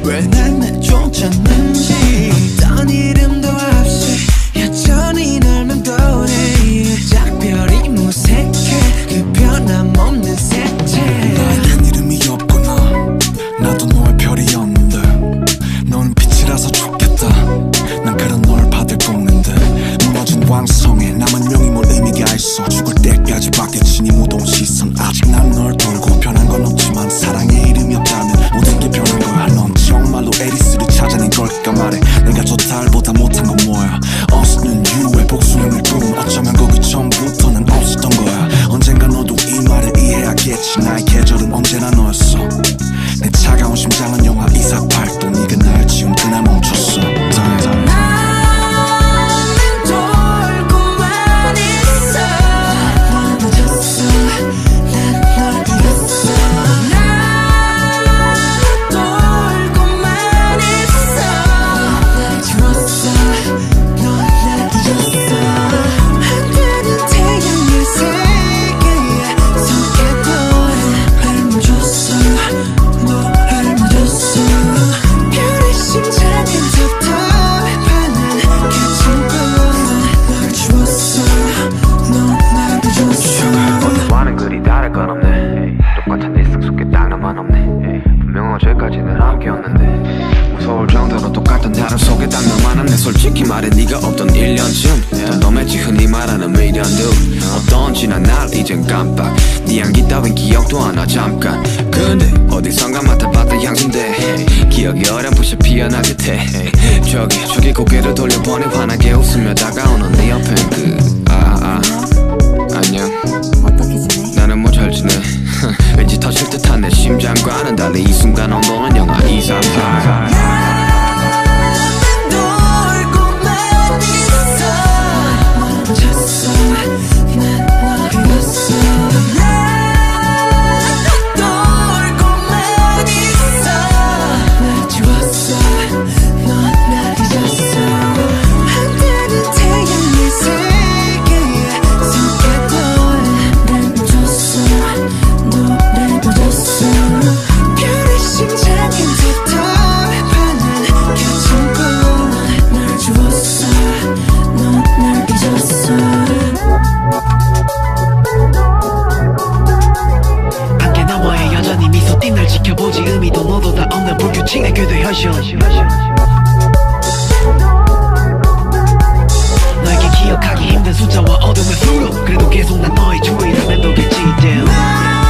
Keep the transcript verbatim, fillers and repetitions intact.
왜 날 내쫓았는지 어떤 이름도 없이 여전히 널 맴도네. 작별이 무색해 그 변함없는 색채. 나에겐 이름이 없구나. 나도 너의 별이었는데 넌 빛이라서 좋겠다. 난 그런 널 받을 꿈인데 무너진 왕성에 남은 명이 뭘 의미가 있어. 죽을 때까지 받겠지 네 무더운 시선. 아직 난 널 돌고 변한 건 없지만 사랑의 이름이 없다면 모든 게 변한 거야. 넌 정말로 에리스를 찾아낸 걸까 말해. 내가 저 달보다 못한 건 뭐야. 어스는 유의 복수형을 꿈. 어쩌면 거기 전부터 난 없었던 거야. 언젠가 너도 이 말을 이해하겠지. 나의 계절은 언제나 너였어. 내 차가운 심장은 영하 이십팔 도. 네가 날 지운 그날 멈췄어. 똑같은 일상 속에 딱 너만 없네. 분명 어제까지는 함께였는데 무서울 정도로 똑같은 하루 속에 딱 너만 없네. 솔직히 말해 네가 없던 일 년쯤 더 너매지 흔히 말하는 미련도 어떤 지난 날 이젠 깜빡. 네 향기 따윈 기억도 안 나 잠깐. 근데 어디선가 맡아봤던 향수인데 기억이 어렴풋이 피어날 듯해. 저기 저기 고개를 돌려보니 환하게 웃으며 다가오는 네 옆엔 그 아 아 안녕 어떻게 지내? 나는 뭐 잘 지내. 왠지 터질 듯한 내 심장과는 달리 이 순간 온도는 영하 이십팔. 날 지켜보지 의미도 너도 다 없는 불규칙의 궤도 현실. 너에게 기억하기 힘든 숫자와 어둠의 수로 그래도 계속 난 너의 주위를 맴돌겠지.